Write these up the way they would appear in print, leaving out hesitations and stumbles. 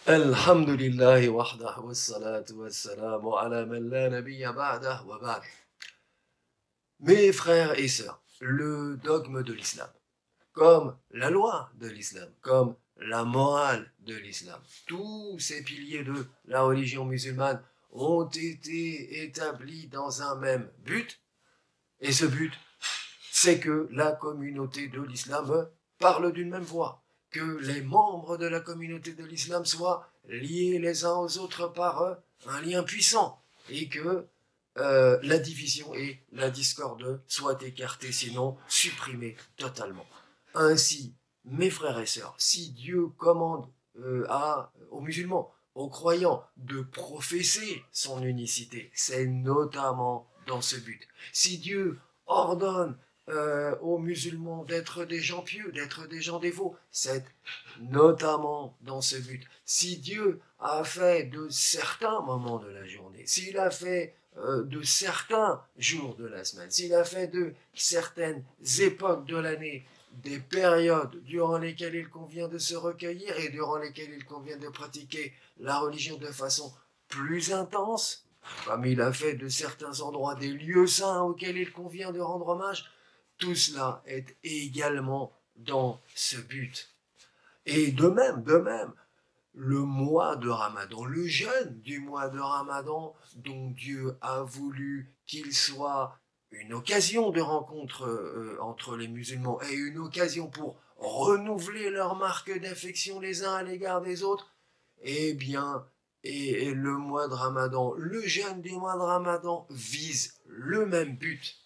Alhamdulillahi wahdah wassalatu wassalamu ala man la nabiyya ba'dah wa ba'd. Mes frères et sœurs, le dogme de l'islam, comme la loi de l'islam, comme la morale de l'islam, tous ces piliers de la religion musulmane ont été établis dans un même but, et ce but, c'est que la communauté de l'islam parle d'une même voix, que les membres de la communauté de l'islam soient liés les uns aux autres par un lien puissant et que la division et la discorde soient écartées, sinon supprimées totalement. Ainsi, mes frères et sœurs, si Dieu commande aux musulmans, aux croyants, de professer son unicité, c'est notamment dans ce but. Si Dieu ordonne aux musulmans d'être des gens pieux, d'être des gens dévots. C'est notamment dans ce but. Si Dieu a fait de certains moments de la journée, s'il a fait de certains jours de la semaine, s'il a fait de certaines époques de l'année, des périodes durant lesquelles il convient de se recueillir et durant lesquelles il convient de pratiquer la religion de façon plus intense, comme il a fait de certains endroits des lieux saints auxquels il convient de rendre hommage, tout cela est également dans ce but. Et de même, le mois de Ramadan, le jeûne du mois de Ramadan, dont Dieu a voulu qu'il soit une occasion de rencontre entre les musulmans et une occasion pour renouveler leur marque d'affection les uns à l'égard des autres, eh bien, et le mois de Ramadan, le jeûne du mois de Ramadan vise le même but.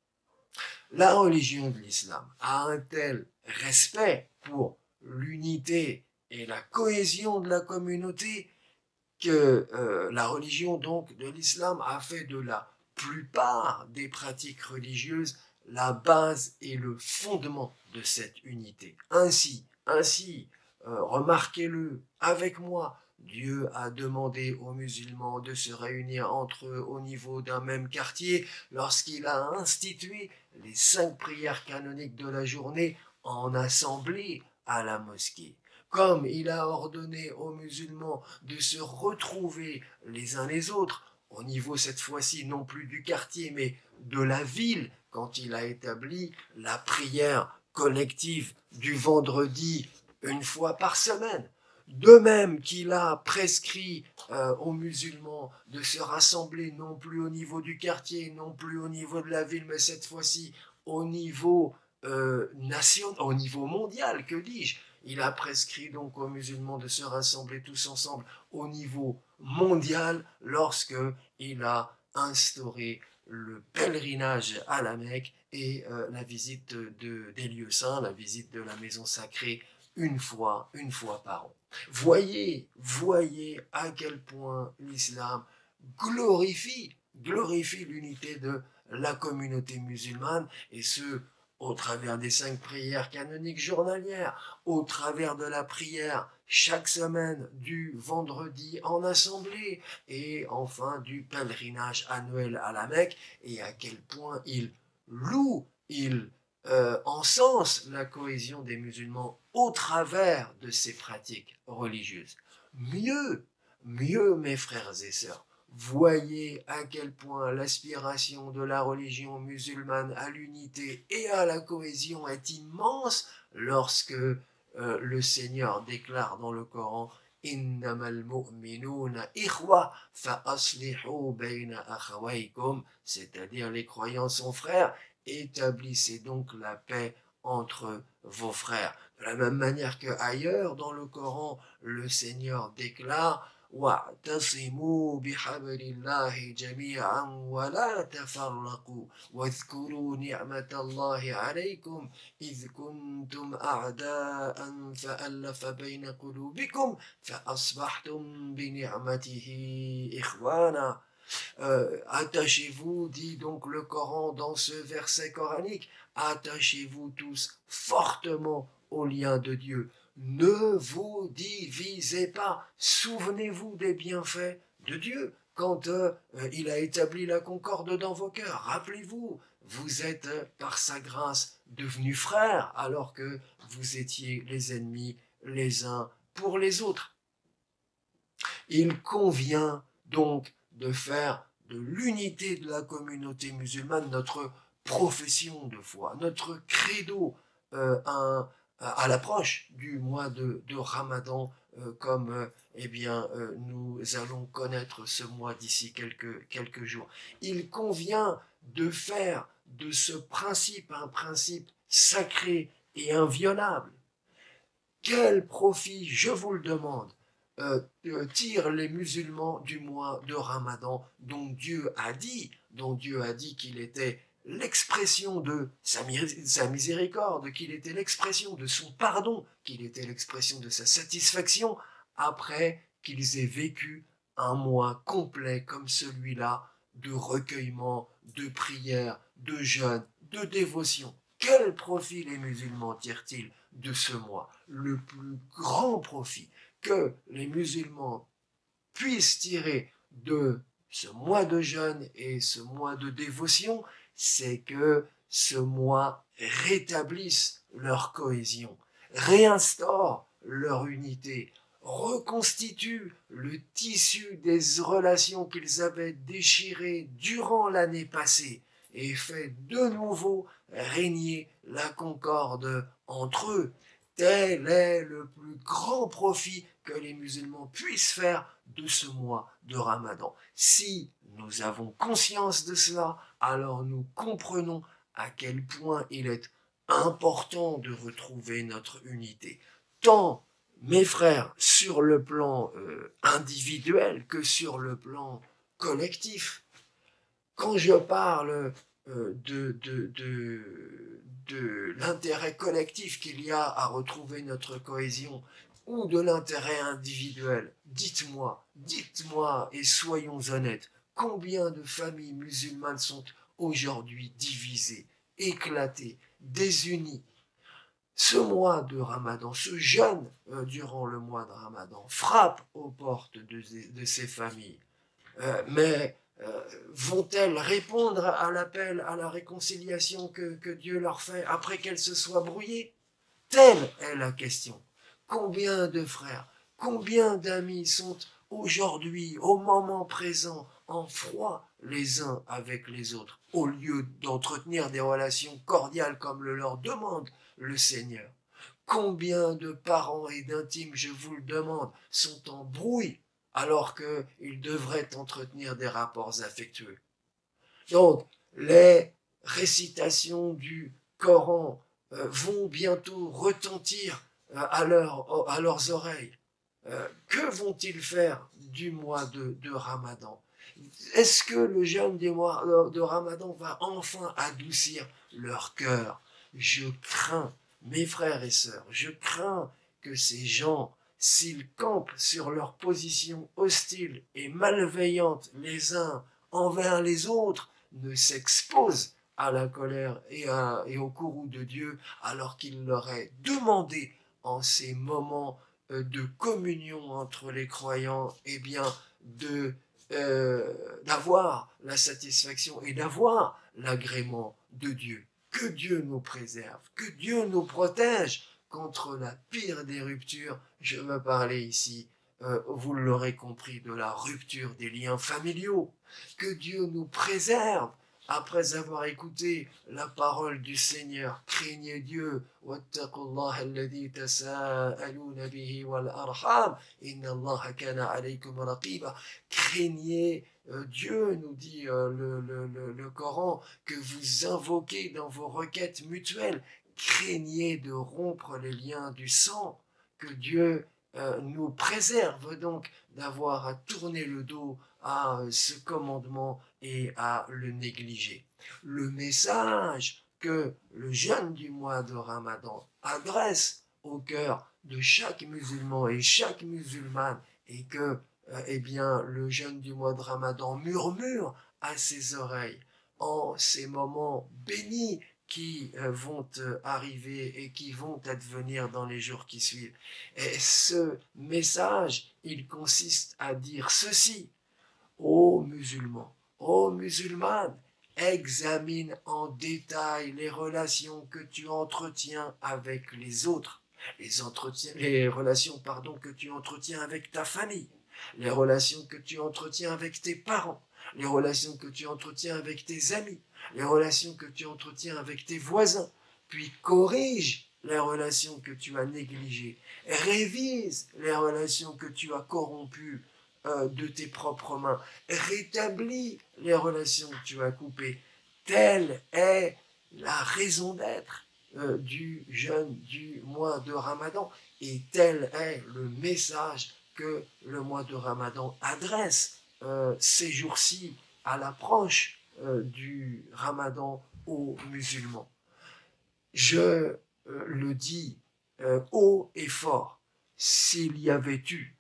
La religion de l'islam a un tel respect pour l'unité et la cohésion de la communauté que la religion donc de l'islam a fait de la plupart des pratiques religieuses la base et le fondement de cette unité. Ainsi, remarquez-le avec moi, Dieu a demandé aux musulmans de se réunir entre eux au niveau d'un même quartier lorsqu'il a institué les 5 prières canoniques de la journée en assemblée à la mosquée. Comme il a ordonné aux musulmans de se retrouver les uns les autres, au niveau cette fois-ci non plus du quartier mais de la ville, quand il a établi la prière collective du vendredi une fois par semaine. De même qu'il a prescrit aux musulmans de se rassembler non plus au niveau du quartier, non plus au niveau de la ville, mais cette fois-ci au niveau national, au niveau mondial, que dis-je. Il a prescrit donc aux musulmans de se rassembler tous ensemble au niveau mondial lorsque il a instauré le pèlerinage à la Mecque et la visite des lieux saints, la visite de la maison sacrée une fois par an. Voyez à quel point l'islam glorifie l'unité de la communauté musulmane et ce au travers des 5 prières canoniques journalières, au travers de la prière chaque semaine du vendredi en assemblée et enfin du pèlerinage annuel à la Mecque et à quel point il encense la cohésion des musulmans au travers de ces pratiques religieuses. Mieux, mieux mes frères et sœurs, voyez à quel point l'aspiration de la religion musulmane à l'unité et à la cohésion est immense lorsque le Seigneur déclare dans le Coran Innamal mu'minuna ikhwa fa aslihu bayna akhawaykum, c'est-à-dire les croyants sont frères, établissez donc la paix entre vos frères. De la même manière que ailleurs dans le Coran, le Seigneur déclare واعتصموا بحبل الله جميعا ولا تفرقوا واذكروا نعمة الله عليكم إذ كنتم أعداء فألف بين قلوبكم فأصبحتم بنعمته إخوانا. Attachez-vous, dit donc le Coran dans ce verset coranique, attachez-vous tous fortement au lien de Dieu. Ne vous divisez pas. Souvenez-vous des bienfaits de Dieu quand il a établi la concorde dans vos cœurs. Rappelez-vous, vous êtes par sa grâce devenus frères alors que vous étiez les ennemis les uns pour les autres. Il convient donc de faire de l'unité de la communauté musulmane notre profession de foi, notre credo à l'approche du mois de Ramadan, comme nous allons connaître ce mois d'ici quelques jours. Il convient de faire de ce principe un principe sacré et inviolable. Quel profit, je vous le demande, tirent les musulmans du mois de Ramadan dont Dieu a dit qu'il était l'expression de sa miséricorde, qu'il était l'expression de son pardon, qu'il était l'expression de sa satisfaction, après qu'ils aient vécu un mois complet comme celui-là de recueillement, de prière, de jeûne, de dévotion. Quel profit les musulmans tirent-ils de ce mois? Le plus grand profit que les musulmans puissent tirer de ce mois de jeûne et ce mois de dévotion, c'est que ce mois rétablisse leur cohésion, réinstaure leur unité, reconstitue le tissu des relations qu'ils avaient déchirées durant l'année passée et fait de nouveau régner la concorde entre eux. Tel est le plus grand profit que les musulmans puissent faire de ce mois de Ramadan. Si nous avons conscience de cela, alors nous comprenons à quel point il est important de retrouver notre unité. Tant, mes frères, sur le plan individuel que sur le plan collectif. Quand je parle de l'intérêt collectif qu'il y a à retrouver notre cohésion ou de l'intérêt individuel, dites-moi et soyons honnêtes, combien de familles musulmanes sont aujourd'hui divisées, éclatées, désunies? Ce mois de Ramadan, ce jeûne durant le mois de Ramadan frappe aux portes de ces familles. Mais vont-elles répondre à l'appel à la réconciliation que Dieu leur fait après qu'elles se soient brouillées? Telle est la question. Combien de frères, combien d'amis sont aujourd'hui, au moment présent, en froid les uns avec les autres, au lieu d'entretenir des relations cordiales comme le leur demande le Seigneur? Combien de parents et d'intimes, je vous le demande, sont en brouille alors qu'ils devraient entretenir des rapports affectueux? Donc, les récitations du Coran vont bientôt retentir à leurs oreilles. Que vont-ils faire du mois de Ramadan? Est-ce que le jeûne du mois de Ramadan va enfin adoucir leur cœur? Je crains, mes frères et sœurs, je crains que ces gens, s'ils campent sur leur position hostile et malveillante les uns envers les autres, ne s'exposent à la colère et au courroux de Dieu, alors qu'il leur est demandé en ces moments de communion entre les croyants, d'avoir la satisfaction et d'avoir l'agrément de Dieu. Que Dieu nous préserve, que Dieu nous protège contre la pire des ruptures. Je veux parler ici, vous l'aurez compris, de la rupture des liens familiaux. Que Dieu nous préserve après avoir écouté la parole du Seigneur. Craignez Dieu. Craignez Dieu, nous dit le Coran, que vous invoquez dans vos requêtes mutuelles. Craignez de rompre les liens du sang. Que Dieu nous préserve donc d'avoir à tourner le dos à ce commandement et à le négliger. Le message que le jeûne du mois de Ramadan adresse au cœur de chaque musulman et chaque musulmane, et que le jeûne du mois de Ramadan murmure à ses oreilles en ces moments bénis qui vont arriver et qui vont advenir dans les jours qui suivent. Et ce message, il consiste à dire ceci: ô musulmans, ô musulmanes, examine en détail les relations que tu entretiens avec les autres, les relations que tu entretiens avec ta famille, les relations que tu entretiens avec tes parents, les relations que tu entretiens avec tes amis, les relations que tu entretiens avec tes voisins, puis corrige les relations que tu as négligées, révise les relations que tu as corrompues de tes propres mains, rétablis les relations que tu as coupées. Telle est la raison d'être du jeûne du mois de Ramadan, et tel est le message que le mois de Ramadan adresse ces jours-ci à l'approche du Ramadan aux musulmans. Je le dis haut et fort, s'il y avait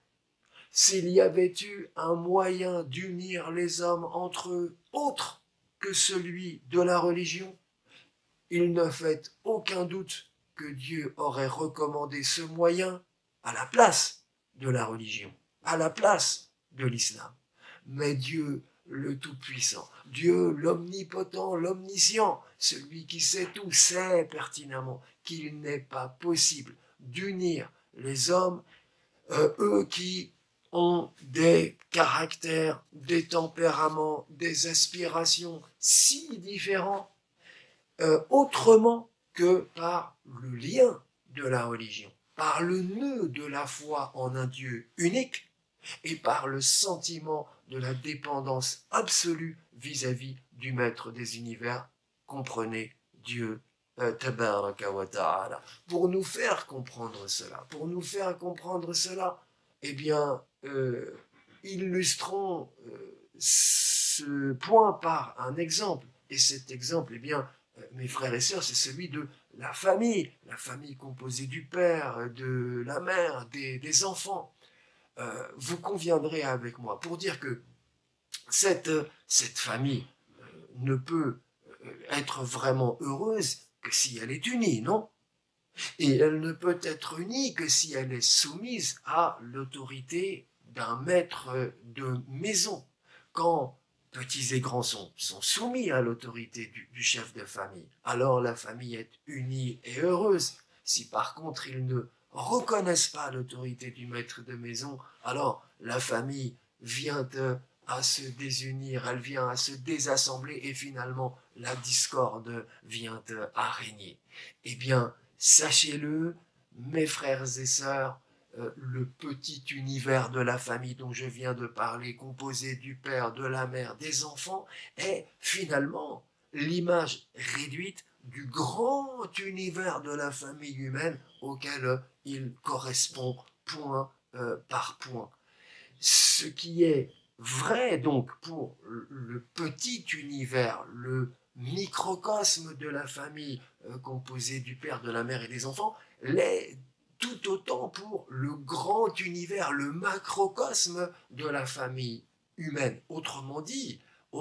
eu un moyen d'unir les hommes entre eux autre que celui de la religion, il ne fait aucun doute que Dieu aurait recommandé ce moyen à la place de la religion, à la place de l'islam. Mais Dieu le Tout-Puissant, Dieu l'Omnipotent, l'Omniscient, celui qui sait tout, sait pertinemment qu'il n'est pas possible d'unir les hommes, eux qui ont des caractères, des tempéraments, des aspirations si différents, autrement que par le lien de la religion, par le nœud de la foi en un Dieu unique et par le sentiment de la dépendance absolue vis-à-vis du Maître des univers, comprenez Dieu Tabaraka wa Ta'ala. Pour nous faire comprendre cela, eh bien, illustrons ce point par un exemple. Et cet exemple, eh bien, mes frères et sœurs, c'est celui de la famille composée du père, de la mère, des enfants. Vous conviendrez avec moi pour dire que cette famille ne peut être vraiment heureuse que si elle est unie, non? Et elle ne peut être unie que si elle est soumise à l'autorité d'un maître de maison. Quand petits et grands sont soumis à l'autorité du chef de famille, alors la famille est unie et heureuse. Si par contre ils ne reconnaissent pas l'autorité du maître de maison, alors la famille vient à se désunir, elle vient à se désassembler et finalement la discorde vient à régner. Eh bien, sachez-le, mes frères et sœurs, le petit univers de la famille dont je viens de parler, composé du père, de la mère, des enfants, est finalement l'image réduite du grand univers de la famille humaine auquel il correspond point par point. Ce qui est vrai donc pour le petit univers, le microcosme de la famille composé du père, de la mère et des enfants, l'est tout autant pour le grand univers, le macrocosme de la famille humaine. Autrement dit,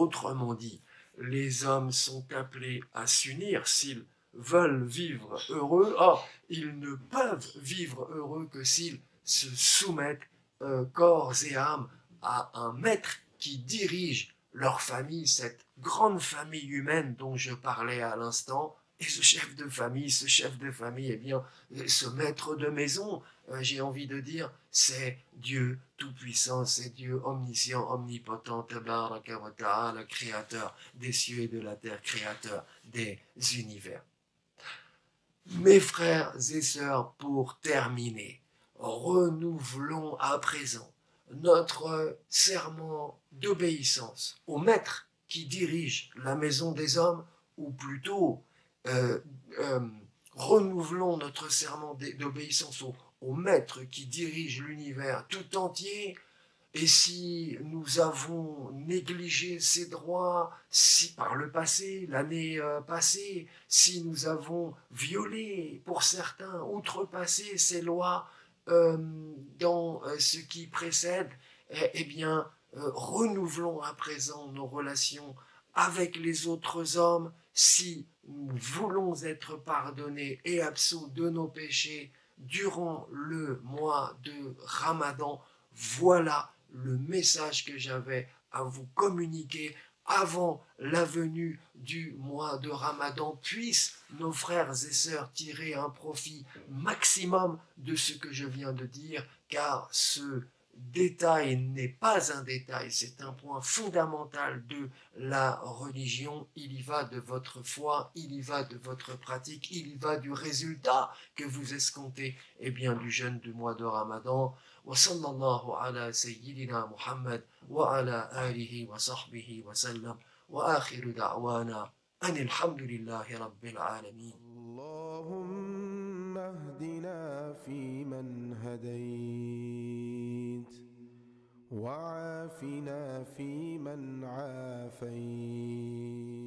les hommes sont appelés à s'unir s'ils veulent vivre heureux. Or, ils ne peuvent vivre heureux que s'ils se soumettent corps et âme à un maître qui dirige leur famille, cette grande famille humaine dont je parlais à l'instant. Et ce chef de famille, eh bien, ce maître de maison, j'ai envie de dire, c'est Dieu Tout-Puissant, c'est Dieu Omniscient, Omnipotent, Tabaraka wa Ta'ala, créateur des cieux et de la terre, créateur des univers. Mes frères et sœurs, pour terminer, renouvelons à présent notre serment d'obéissance au maître qui dirige la maison des hommes, ou plutôt renouvelons notre serment d'obéissance au maître qui dirige l'univers tout entier. Et si nous avons négligé ces droits, si par le passé, l'année passée, si nous avons violé, pour certains, outrepassé ces lois dans ce qui précède, eh bien, renouvelons à présent nos relations avec les autres hommes. Si nous voulons être pardonnés et absous de nos péchés durant le mois de Ramadan, voilà le message que j'avais à vous communiquer avant la venue du mois de Ramadan. Puissent nos frères et sœurs tirer un profit maximum de ce que je viens de dire, car ce détail n'est pas un détail, c'est un point fondamental de la religion. Il y va de votre foi, il y va de votre pratique, il y va du résultat que vous escomptez, et bien du jeûne du mois de Ramadan. Wa sallallahu ala sayyidina Muhammad wa ala alihi wa sahbihi wa sallam wa akhiru da'wana an alhamdulillahi rabbil alamin. اللهم اهدنا فيمن هديت وعافنا فيمن عافيت